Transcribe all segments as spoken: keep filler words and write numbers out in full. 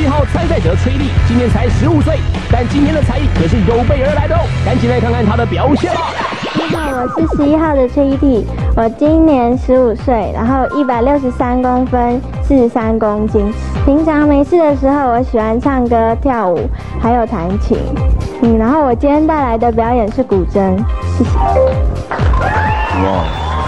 号参赛者崔丽，今年才十五岁，但今天的才艺可是有备而来的哦，赶紧来看看她的表现吧。 你好，我是十一号的崔一娣，我今年十五岁，然后一百六十三公分，四十三公斤。平常没事的时候，我喜欢唱歌、跳舞，还有弹琴。嗯，然后我今天带来的表演是古筝，谢谢。哇。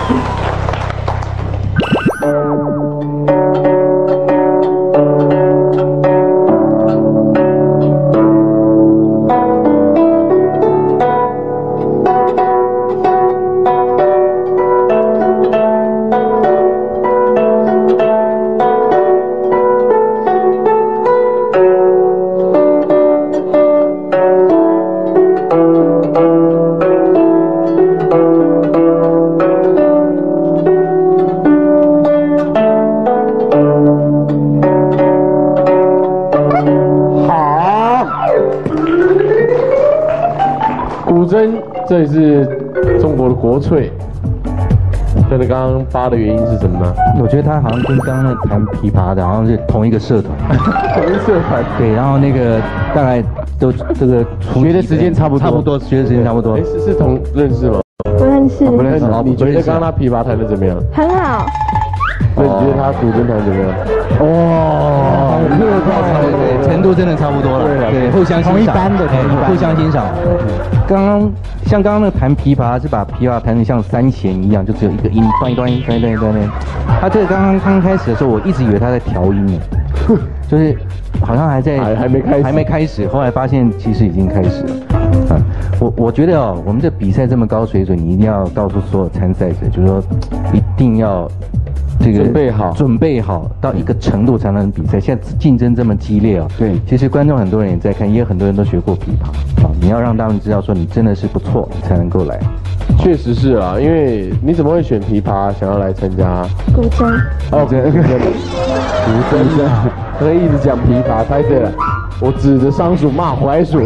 古筝，这也是中国的国粹。真的，刚刚发的原因是什么呢？ 我觉得他好像跟刚刚那弹琵琶的好像是同一个社团， 同一社团。 对，然后那个大概都这个学的时间差不多， 差不多学的时间差不多。 哎，是是同认识吗？ 不认识。 不认识。你觉得刚刚他琵琶弹的怎么样？ 很好。 那你觉得他古筝弹怎么样？ 哦，对，程度真的差不多了，对，互相欣赏，同一班的，互相欣赏。刚刚像刚刚那个弹琵琶是把琵琶弹得像三弦一样，就只有一个音，端一端一端一端一端一。他这个刚刚刚开始的时候，我一直以为他在调音呢，就是好像还在还还没开始， 还没开始，后来发现其实已经开始了。啊，我我觉得哦，我们这比赛这么高水准，你一定要告诉所有参赛者，就是说一定要。这个准备好， 准备好到一个程度才能比赛。现在竞争这么激烈啊， 对， 其实观众很多人也在看，也有很多人都学过琵琶啊。你要让他们知道说你真的是不错，你才能够来。 确实是啊，因为你怎么会选琵琶想要来参加？ 古筝。 哦，古筝，古筝，他一直讲琵琶，猜对了。我指着桑鼠骂槐鼠。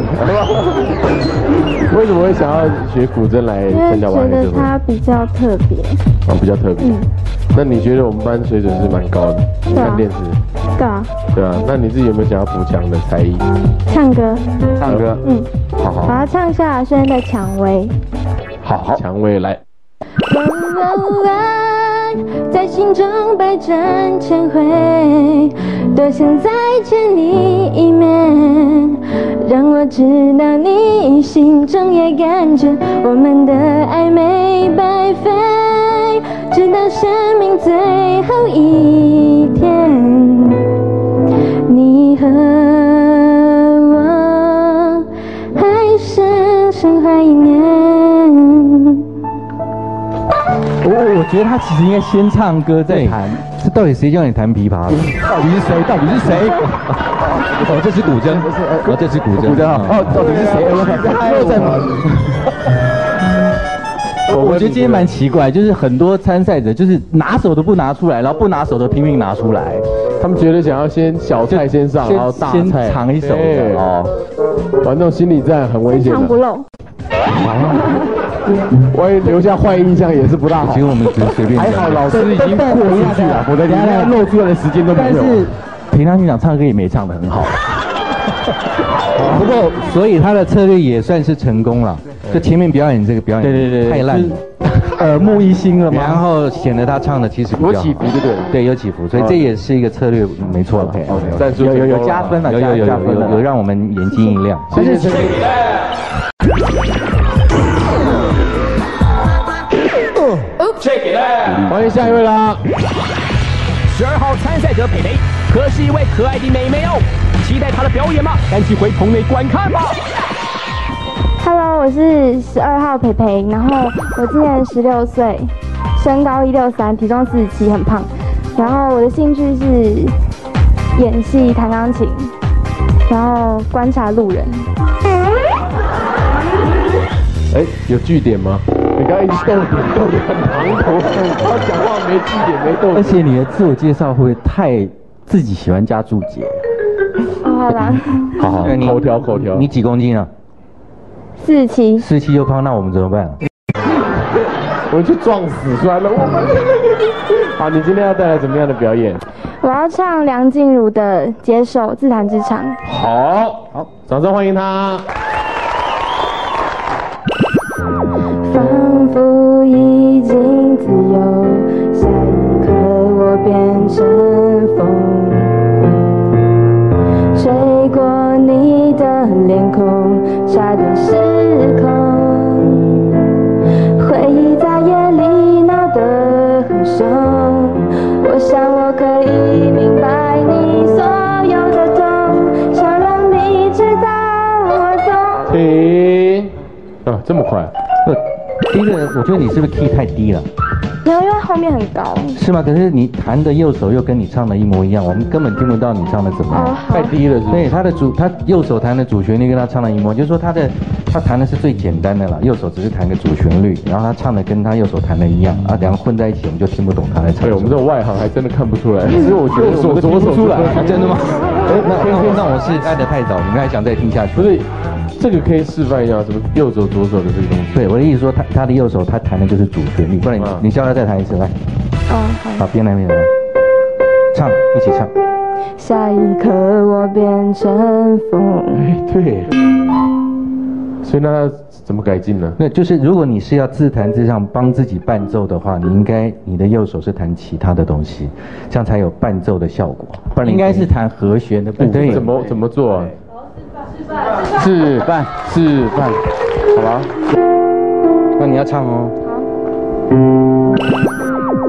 为什么会想要学古筝来参加完联会？ 因为觉得它比较特别。 哦，比较特别。嗯。那你觉得我们班水准是蛮高的？ 对啊。 看电视。 对啊。对啊，那你自己有没有想要补强的才艺？ 唱歌。 唱歌。 嗯。 好好。 把它唱下轩的蔷薇。 好好，蔷薇来。 在心中百转千回，多想再见你一面，让我知道你心中也感觉我们的爱没白费，直到生命最后一天，你和我还是深怀一念。 我我觉得他其实应该先唱歌再弹。这到底谁叫你弹琵琶的？ 到底是谁？到底是谁？ 哦，这是古筝，哦，这是古筝。 古筝啊！哦，到底是谁？又在哪？ 我觉得今天蛮奇怪，就是很多参赛者就是拿手都不拿出来，然后不拿手都拼命拿出来。 他们觉得想要先小菜先上，然后大菜先尝一手哦。 玩这种心理战很危险的。 尝不漏。 万一留下坏印象也是不大好。 其实我们只是随便。 还好老师已经过出去了，我的连露出来的时间都没有。 但是平常局长唱歌也没唱得很好。不过，所以他的策略也算是成功了。就前面表演这个表演，对对对，太烂了， 耳目一新了嘛。 然后显得他唱的其实有起伏，对不对？ 对，有起伏，所以这也是一个策略，没错了。 OK OK， 有有有加分了， 有有有有有有让我们眼睛一亮。 谢谢谢谢。欢迎下一位啦！ 十二号参赛者培培，可是一位可爱的妹妹哦，期待她的表演吗？赶紧回棚内观看吧。 Hello， 我是十二号培培，然后我今年十六岁，身高一六三，体重四十七，很胖。然后我的兴趣是演戏、弹钢琴，然后观察路人。 哎，有据点吗？你刚刚一直逗点逗点很唐突，他讲话没据点没逗点。 而且你的自我介绍会不会太自己喜欢加注解？ 哦，好啦。 好好，口条口条。 你几公斤啊？ 四十七。 四十七又胖，那我们怎么办？ 我去撞死算了，我们。好，你今天要带来怎么样的表演？ 我我要唱梁静茹的《接受》，自弹自唱。 好，好，掌声欢迎他。 仿佛已经自由，下一刻我变成风，吹过你的脸孔，差点失控。回忆在夜里闹得很凶，我想我可以明白你所有的痛，想让你知道我懂。 停，啊，这么快？ 第一个，我觉得你是不是 key 太低了？ 没有，因为后面很高。 是吗？可是你弹的右手又跟你唱的一模一样，我们根本听不到你唱的怎么样。 哦， 太低了是不是？ 对，他的主，他右手弹的主旋律跟他唱的一模，就是说他的他弹的是最简单的啦，右手只是弹个主旋律，然后他唱的跟他右手弹的一样，啊，两个混在一起，我们就听不懂他在唱。 对，我们这种外行还真的看不出来。 其实我觉得右手左手出来， 啊，真的吗？哎，那那那我是爱得太早，你们还想再听下去？ 不是，这个可以示范一下，什么右手左手的这个东西。 对，我的意思说，他他的右手他弹的就是主旋律，不然你你叫他再弹一次来。 哦，好。 好，边来边来，唱，一起唱。 下一刻我变成风。 哎，对。所以那怎么改进呢？ 那就是如果你是要自弹自唱帮自己伴奏的话，你应该你的右手是弹其他的东西，这样才有伴奏的效果。不然应该是弹和弦的部分。 对，怎么怎么做啊？ 示范，示范，好吧？那你要唱哦。好。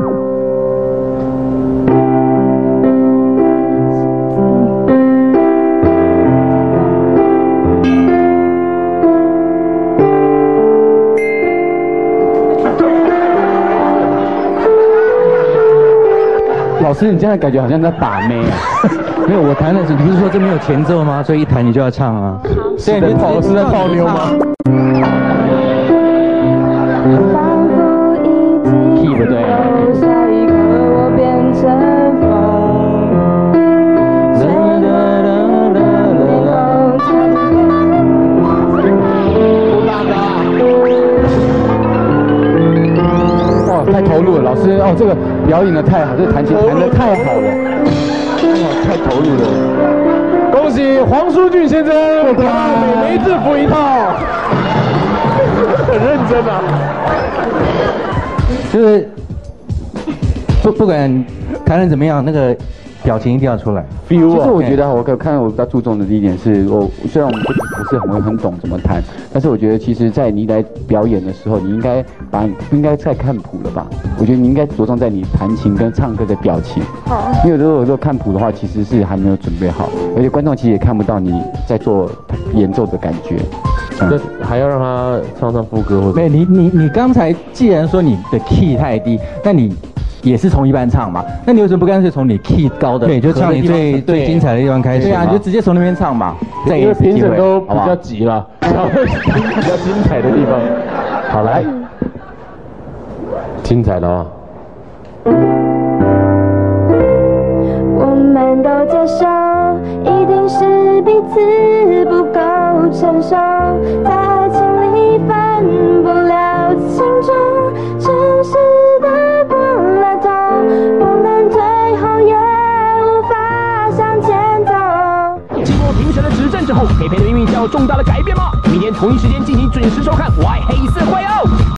老师，你这样感觉好像在把妹啊？没有，我弹的是，你不是说这没有前奏吗？所以一弹你就要唱啊。 现在你跑是在泡妞吗 ？key 不对。 下一刻我变成风。 哇，太投入了，老师哦，这个表演的太好，这个弹琴弹的太好了，哇，太投入了。 恭喜黄舒骏先生，美眉制服一套，很认真啊。 就是不不管弹得怎么样，那个表情一定要出来。 其实我觉得我可看我比较注重的第一点是，我虽然我们不不是很会很懂怎么弹，但是我觉得其实在你来表演的时候，你应该把你不应该再看谱了吧？我觉得你应该着重在你弹琴跟唱歌的表情。 好。 因为如果如果看谱的话，其实是还没有准备好，而且观众其实也看不到你在做演奏的感觉。 那还要让他唱唱副歌或者？ 没，你你你刚才既然说你的 key 太低，那你也是从一般唱嘛？那你为什么不干脆从你 key 高的？ 对，就唱你最最精彩的地方开始。 对啊，你就直接从那边唱嘛。 因为评审都比较急了，然后比较精彩的地方。好，来，精彩的哦。 我们都接受，一定是彼此不够成熟，在爱情里分不了轻重，城市的过了头，不能退后也无法向前走。 经过评审的指正之后，佩佩的命运将有重大的改变吗？明天同一时间进行准时收看《Y 黑社会》哦。